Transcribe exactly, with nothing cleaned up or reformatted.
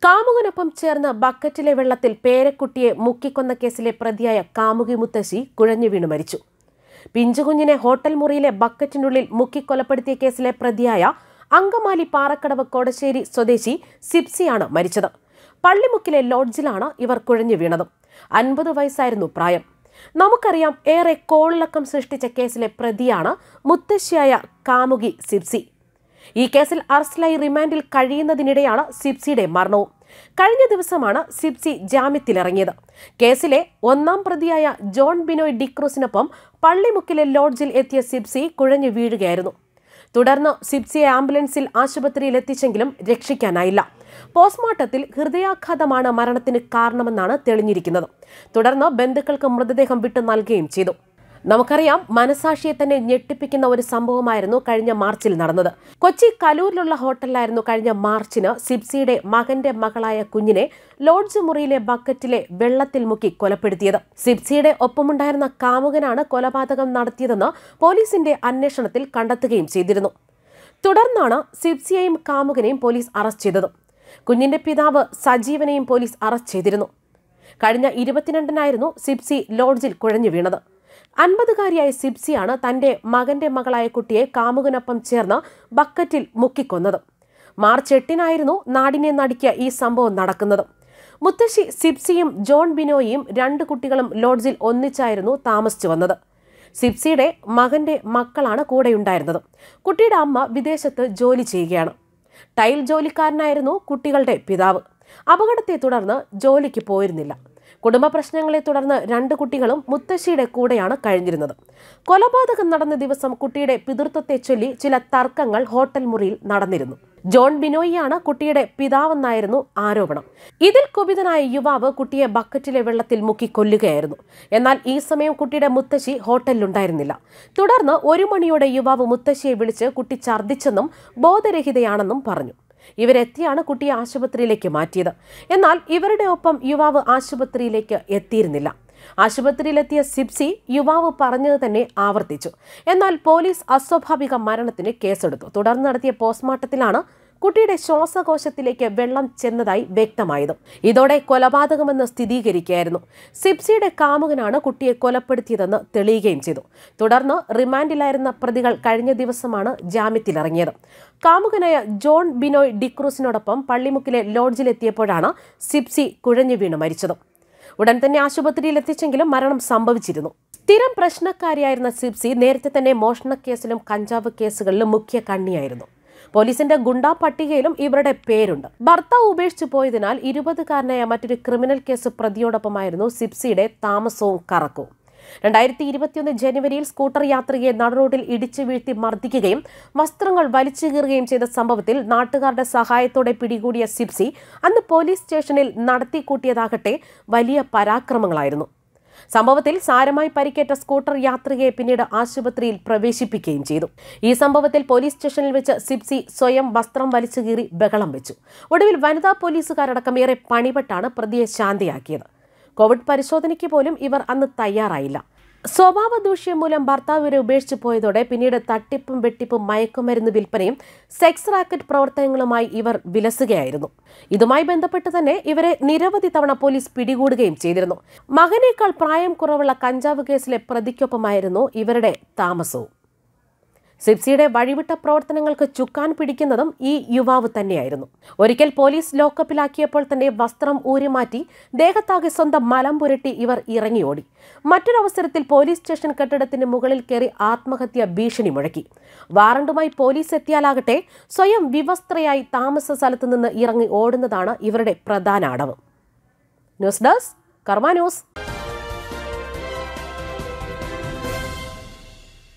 കാമുകനൊപ്പം ചേർന്ന് ബക്കറ്റിലെ വെള്ളത്തിൽ പേരക്കുട്ടിയെ മുക്കിക്കൊന്ന കേസിലെ പ്രതിയായ കാമുകി മുത്തശ്ശി കുഴഞ്ഞു വീണു മരിച്ചു. പിഞ്ചുകുഞ്ഞിനെ ഹോട്ടൽ മുറിയിലെ ബക്കറ്റിനുള്ളിൽ മുക്കിക്കൊലപ്പെടുത്തിയ കേസിലെ പ്രതിയായ അങ്കമാലി പാറക്കടവ് കോടശ്ശേരി സ്വദേശി സിപ്സിയാണ് മരിച്ചത്. പള്ളിമുക്കിലെ ലോഡ്ജിലാണ് ഇവർ കുഴഞ്ഞു വീണത്. അൻപത് വയസ്സായിരുന്നു പ്രായം. നമുക്കറിയാം, ഏറെ കോളിളക്കം സൃഷ്ടിച്ച കേസിലെ പ്രതിയാണ് മുത്തശ്ശിയായ കാമുകി സിപ്സി. ഈ കേസിൽ അറസ്റ്റിലായി റിമാൻഡിൽ കഴിയുന്നതിനിടെയാണ് സിപ്സിയുടെ മരണവും. കഴിഞ്ഞ ദിവസമാണ് സിപ്സി ജാമ്യത്തിലിറങ്ങിയത്. കേസിലെ ഒന്നാം പ്രതിയായ ജോൺ ബിനോയ് ഡിക്രൂസിനൊപ്പം പള്ളിമുക്കിലെ ലോഡ്ജിൽ എത്തിയ സിപ്സി കുഴഞ്ഞു വീഴുകയായിരുന്നു. തുടർന്ന് സിപ്സിയെ ആംബുലൻസിൽ ആശുപത്രിയിൽ എത്തിച്ചെങ്കിലും രക്ഷിക്കാനായില്ല. പോസ്റ്റ്മോർട്ടത്തിൽ ഹൃദയാഘാതമാണ് മരണത്തിന് കാരണമെന്നാണ് തെളിഞ്ഞിരിക്കുന്നത്. തുടർന്ന് ബന്ധുക്കൾക്ക് മൃതദേഹം വിട്ടു നൽകുകയും ചെയ്തു. നമുക്കറിയാം, മനസാക്ഷിയെ തന്നെ ഞെട്ടിപ്പിക്കുന്ന ഒരു സംഭവമായിരുന്നു കഴിഞ്ഞ മാർച്ചിൽ നടന്നത്. കൊച്ചി കലൂരിലുള്ള ഹോട്ടലിലായിരുന്നു കഴിഞ്ഞ മാർച്ചിന് സിപ്സിയുടെ മകന്റെ മകളായ കുഞ്ഞിനെ ലോഡ്ജ് മുറിയിലെ ബക്കറ്റിലെ വെള്ളത്തിൽ മുക്കി കൊലപ്പെടുത്തിയത്. സിപ്സിയുടെ ഒപ്പമുണ്ടായിരുന്ന കാമുകനാണ് കൊലപാതകം നടത്തിയതെന്ന് പോലീസിന്റെ അന്വേഷണത്തിൽ കണ്ടെത്തുകയും ചെയ്തിരുന്നു. തുടർന്നാണ് സിപ്സിയെയും കാമുകനെയും പോലീസ് അറസ്റ്റ് ചെയ്തത്. കുഞ്ഞിന്റെ പിതാവ് സജീവനെയും പോലീസ് അറസ്റ്റ് ചെയ്തിരുന്നു. കഴിഞ്ഞ ഇരുപത്തിരണ്ടിനായിരുന്നു സിപ്സി ലോഡ്ജിൽ കുഴഞ്ഞു വീണത്. അൻപതുകാരിയായ സിപ്സിയാണ് തന്റെ മകന്റെ മകളായ കുട്ടിയെ കാമുകനൊപ്പം ചേർന്ന് ബക്കറ്റിൽ മുക്കിക്കൊന്നത്. മാർച്ച് എട്ടിനായിരുന്നു നാടിനെ നടുക്കിയ ഈ സംഭവം നടക്കുന്നത്. മുത്തശ്ശി സിപ്സിയും ജോൺ ബിനോയും രണ്ട് കുട്ടികളും ലോഡ്ജിൽ ഒന്നിച്ചായിരുന്നു താമസിച്ചു വന്നത്. സിപ്സിയുടെ മകന്റെ മക്കളാണ് കൂടെയുണ്ടായിരുന്നത്. കുട്ടിയുടെ അമ്മ വിദേശത്ത് ജോലി ചെയ്യുകയാണ്. ടൈൽ ജോലിക്കാരനായിരുന്നു കുട്ടികളുടെ പിതാവ്. അപകടത്തെ തുടർന്ന് ജോലിക്ക് പോയിരുന്നില്ല. കുടുംബ പ്രശ്നങ്ങളെ തുടർന്ന് രണ്ട് കുട്ടികളും മുത്തശ്ശിയുടെ കൂടെയാണ് കഴിഞ്ഞിരുന്നത്. കൊലപാതകം നടന്ന ദിവസം കുട്ടിയുടെ പിതൃത്വത്തെ ചൊല്ലി ചില തർക്കങ്ങൾ ഹോട്ടൽ മുറിയിൽ നടന്നിരുന്നു. ജോൺ ബിനോയിയാണ് കുട്ടിയുടെ പിതാവെന്നായിരുന്നു ആരോപണം. ഇതിൽ കുപിതനായ യുവാവ് കുട്ടിയെ ബക്കറ്റിലെ വെള്ളത്തിൽ മുക്കി കൊല്ലുകയായിരുന്നു. എന്നാൽ ഈ സമയം കുട്ടിയുടെ മുത്തശ്ശി ഹോട്ടലിലുണ്ടായിരുന്നില്ല. തുടർന്ന് ഒരു മണിയോടെ യുവാവ് മുത്തശ്ശിയെ വിളിച്ച് കുട്ടി ഛർദ്ദിച്ചെന്നും ബോധരഹിതയാണെന്നും പറഞ്ഞു. ഇവരെത്തിയാണ് കുട്ടിയെ ആശുപത്രിയിലേക്ക് മാറ്റിയത്. എന്നാൽ ഇവരുടെ ഒപ്പം യുവാവ് ആശുപത്രിയിലേക്ക് എത്തിയിരുന്നില്ല. ആശുപത്രിയിലെത്തിയ സിപ്സി യുവാവ് പറഞ്ഞത് തന്നെ ആവർത്തിച്ചു. എന്നാൽ പോലീസ് അസ്വാഭാവിക മരണത്തിന് കേസെടുത്തു. തുടർന്ന് നടത്തിയ പോസ്റ്റ്മോർട്ടത്തിലാണ് കുട്ടിയുടെ ശ്വാസകോശത്തിലേക്ക് വെള്ളം ചെന്നതായി വ്യക്തമായത്. ഇതോടെ കൊലപാതകമെന്ന് സ്ഥിരീകരിക്കുകയായിരുന്നു. സിപ്സിയുടെ കാമുകനാണ് കുട്ടിയെ കൊലപ്പെടുത്തിയതെന്ന് തെളിയുകയും ചെയ്തു. തുടർന്ന് റിമാൻഡിലായിരുന്ന പ്രതികൾ കഴിഞ്ഞ ദിവസമാണ് ജാമ്യത്തിലിറങ്ങിയത്. കാമുകനായ ജോൺ ബിനോയ് ഡിക്രൂസിനോടൊപ്പം പള്ളിമുക്കിലെ ലോഡ്ജിലെത്തിയപ്പോഴാണ് സിപ്സി കുഴഞ്ഞു വീണ് മരിച്ചത്. ഉടൻ തന്നെ ആശുപത്രിയിൽ എത്തിച്ചെങ്കിലും മരണം സംഭവിച്ചിരുന്നു. സ്ഥിരം പ്രശ്നക്കാരിയായിരുന്ന സിപ്സി നേരത്തെ തന്നെ മോഷണക്കേസിലും കഞ്ചാവ് കേസുകളിലും മുഖ്യ കണ്ണിയായിരുന്നു. പോലീസിന്റെ ഗുണ്ടാ പട്ടികയിലും ഇവരുടെ പേരുണ്ട്. ഭർത്താവ് ഉപേക്ഷിച്ചു പോയതിനാൽ ഇരുപതുകാരനായ മറ്റൊരു ക്രിമിനൽ കേസ് പ്രതിയോടൊപ്പമായിരുന്നു സിപ്സിയുടെ താമസവും കറക്കവും. രണ്ടായിരത്തി ഇരുപത്തിയൊന്ന് ജനുവരിയിൽ സ്കൂട്ടർ യാത്രികയെ നടുറോഡിൽ ഇടിച്ചു വീഴ്ത്തി മർദ്ദിക്കുകയും വസ്ത്രങ്ങൾ വലിച്ചു കീറുകയും ചെയ്ത സംഭവത്തിൽ നാട്ടുകാരുടെ സഹായത്തോടെ പിടികൂടിയ സിപ്സി അന്ന് പോലീസ് സ്റ്റേഷനിൽ നടത്തിക്കൂട്ടിയതാകട്ടെ വലിയ പരാക്രമങ്ങളായിരുന്നു. സംഭവത്തിൽ സാരമായി പരിക്കേറ്റ സ്കൂട്ടർ യാത്രികയെ പിന്നീട് ആശുപത്രിയിൽ പ്രവേശിപ്പിക്കുകയും ചെയ്തു. ഈ സംഭവത്തിൽ പോലീസ് സ്റ്റേഷനിൽ വെച്ച് സിപ്സി സ്വയം വസ്ത്രം വലിച്ചു കീറി ബഹളം വെച്ചു. ഒടുവിൽ വനിതാ പോലീസുകാരടക്കം ഏറെ പണിപ്പെട്ടാണ് പ്രതിയെ ശാന്തിയാക്കിയത്. കോവിഡ് പരിശോധനയ്ക്ക് പോലും ഇവർ അന്ന് തയ്യാറായില്ല. സ്വഭാവ ദൂഷ്യം മൂലം ഭർത്താവ് ഇവരെ ഉപേക്ഷിച്ചു പോയതോടെ പിന്നീട് തട്ടിപ്പും വെട്ടിപ്പും മയക്കുമരുന്ന് വിൽപ്പനയും സെക്സ് റാക്കറ്റ് പ്രവർത്തനങ്ങളുമായി ഇവർ വിലസുകയായിരുന്നു. ഇതുമായി ബന്ധപ്പെട്ട് തന്നെ ഇവരെ നിരവധി തവണ പോലീസ് പിടികൂടുകയും ചെയ്തിരുന്നു. മകനേക്കാൾ പ്രായം കുറവുള്ള കഞ്ചാവ് കേസിലെ പ്രതിക്കൊപ്പമായിരുന്നു ഇവരുടെ താമസവും. സിപ്സിയുടെ വഴിവിട്ട പ്രവർത്തനങ്ങൾക്ക് ചുക്കാൻ പിടിക്കുന്നതും ഈ യുവാവ് തന്നെയായിരുന്നു. ഒരിക്കൽ പോലീസ് ലോക്കപ്പിലാക്കിയപ്പോൾ തന്നെ വസ്ത്രം ഊരിമാറ്റി ദേഹത്താകെ സ്വന്തം മലം പുരട്ടി ഇവർ ഇറങ്ങിയോടി. മറ്റൊരവസരത്തിൽ പോലീസ് സ്റ്റേഷൻ കെട്ടിടത്തിന് മുകളിൽ കയറി ആത്മഹത്യ ഭീഷണി മുഴക്കി. വാറണ്ടുമായി പോലീസ് എത്തിയാലാകട്ടെ സ്വയം വിവസ്ത്രയായി താമസ സ്ഥലത്ത് നിന്ന് ഇറങ്ങി ഓടുന്നതാണ് ഇവരുടെ പ്രധാന അടവ്. News desk Karma news.